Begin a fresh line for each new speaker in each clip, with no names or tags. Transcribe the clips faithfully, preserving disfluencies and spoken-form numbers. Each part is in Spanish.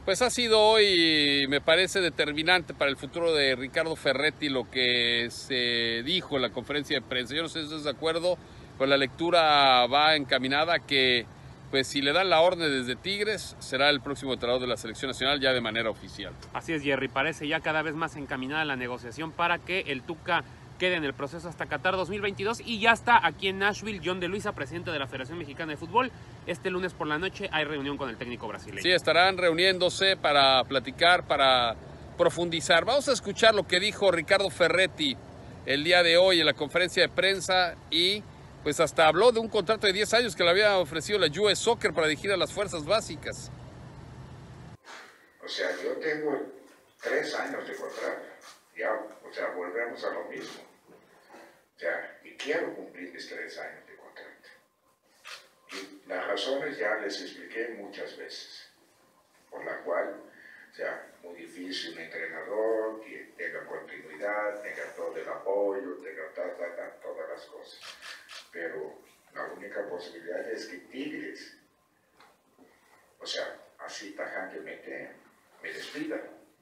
Pues ha sido hoy, me parece, determinante para el futuro de Ricardo Ferretti lo que se dijo en la conferencia de prensa. Yo no sé si estás de acuerdo, pero la lectura va encaminada a que, pues si le dan la orden desde Tigres, será el próximo entrenador de la selección nacional ya de manera oficial.
Así es, Jerry, parece ya cada vez más encaminada la negociación para que el Tuca quede en el proceso hasta Qatar dos mil veintidós y ya está aquí en Nashville John de Luisa, presidente de la Federación Mexicana de Fútbol. Este lunes por la noche hay reunión con el técnico brasileño.
Sí, estarán reuniéndose para platicar, para profundizar. Vamos a escuchar lo que dijo Ricardo Ferretti el día de hoy en la conferencia de prensa y pues hasta habló de un contrato de diez años que le había ofrecido la U S Soccer para dirigir a las fuerzas básicas.
O sea, yo tengo tres años de contrato. Ya, o sea, volvemos a lo mismo. O sea, y quiero cumplir mis tres años de contrato. Y las razones ya les expliqué muchas veces, por la cual, o sea, muy difícil un entrenador que tenga continuidad, tenga todo el apoyo, tenga ta, ta, ta, todas las cosas. Pero la única posibilidad es que Tigres, o sea, así tajantemente, me despida.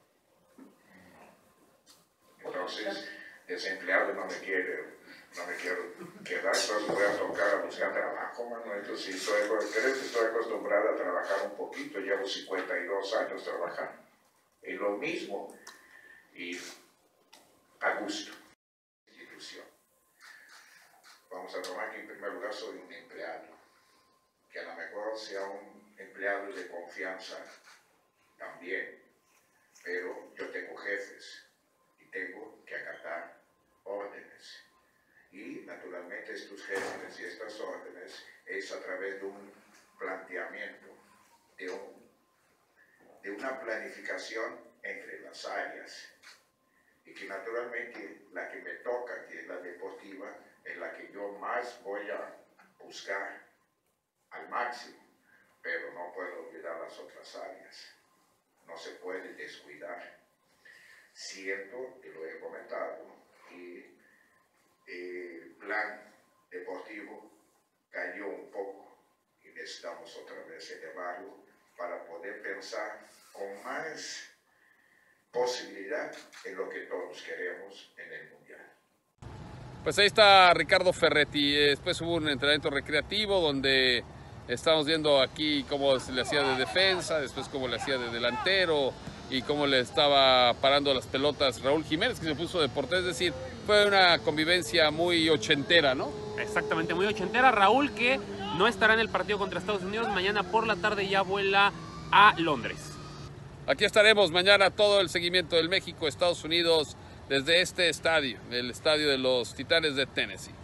Entonces, desempleado no me quiere, no me quiero quedar, entonces voy a tocar a buscar trabajo, mano. Entonces, si estoy, creo que estoy acostumbrado a trabajar un poquito, llevo cincuenta y dos años trabajando. Es lo mismo y a gusto. Institución. Vamos a tomar que en primer lugar soy un empleado, que a lo mejor sea un empleado de confianza también, pero yo tengo jefes. Tengo que acatar órdenes. Y naturalmente estos jefes y estas órdenes es a través de un planteamiento, de, un, de una planificación entre las áreas. Y que naturalmente la que me toca, que es la deportiva, es la que yo más voy a buscar al máximo. Pero no puedo olvidar las otras áreas. No se puede descuidar. Siento, y lo he comentado, que el plan deportivo cayó un poco y necesitamos otra vez elevarlo para poder pensar con más posibilidad en lo que todos queremos en el Mundial.
Pues ahí está Ricardo Ferretti. Después hubo un entrenamiento recreativo donde estamos viendo aquí cómo se le hacía de defensa, después cómo le hacía de delantero y cómo le estaba parando las pelotas Raúl Jiménez, que se puso de portero. Es decir, fue una convivencia muy ochentera, ¿no?
Exactamente, muy ochentera. Raúl, que no estará en el partido contra Estados Unidos, mañana por la tarde ya vuela a Londres.
Aquí estaremos mañana, todo el seguimiento del México-Estados Unidos desde este estadio, el estadio de los Titanes de Tennessee.